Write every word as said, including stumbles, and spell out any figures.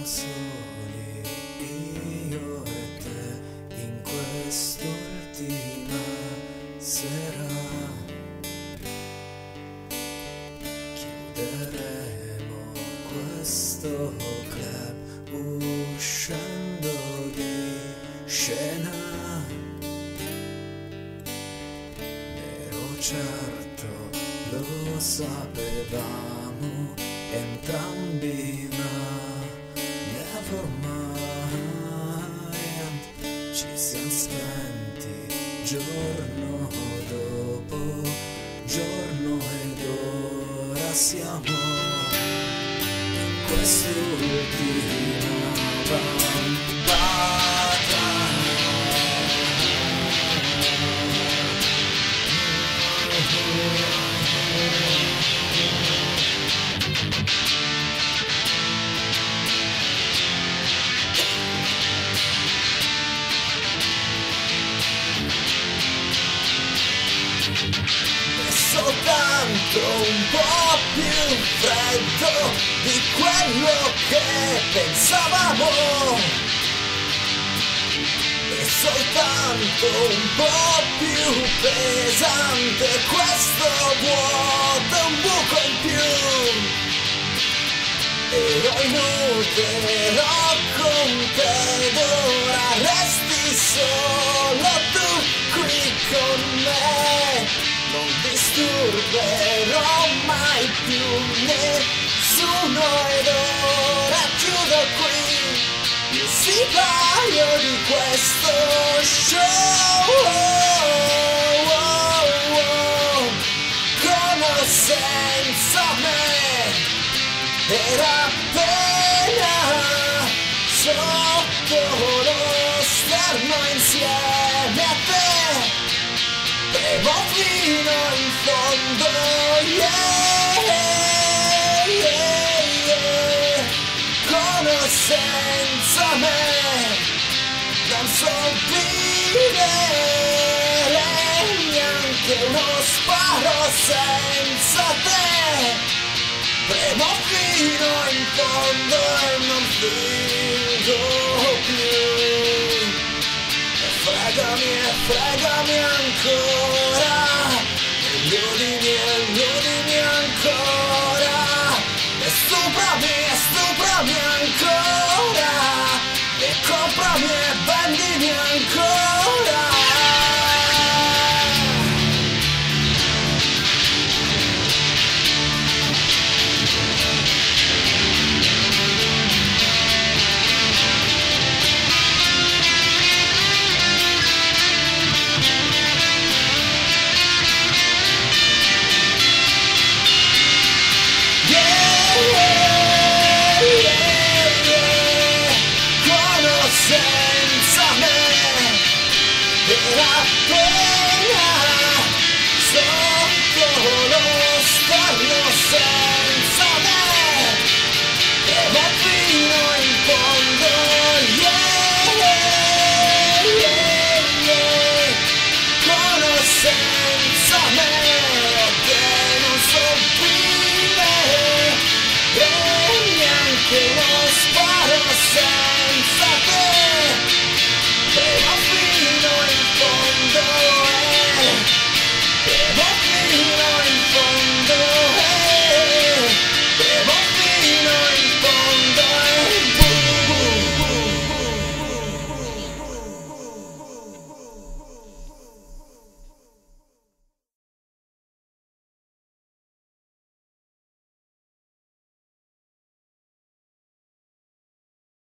soli io e te in quest'ultima sera. Chiuderemo questo club uscendo di scena. Ero certo, lo sapevamo entrambi, ma never mind. Ci siamo spenti giorno dopo giorno ed ora siamo in quest'ultima bambata. Soltanto un po' più freddo di quello che pensavamo, e soltanto un po' più pesante questo vuoto, un buco in più. Ero inutile con te ed ora resti solo tu qui con me. Non disturberò mai più nessuno ed ora chiudo qui il sipario di questo show. Oh, oh, oh. Con o senza me era appena sotto lo sterno insieme a te. Premo fino in fondo, yeah, yeah, yeah. Con o senza me non so vivere neanche uno sparo senza te. Premo fino in fondo e non fingo più. Fregami e fregami ancora, illudimi e illudimi ancora, e stuprami e stuprami ancora, e comprami e vendimi ancora. Senza me era per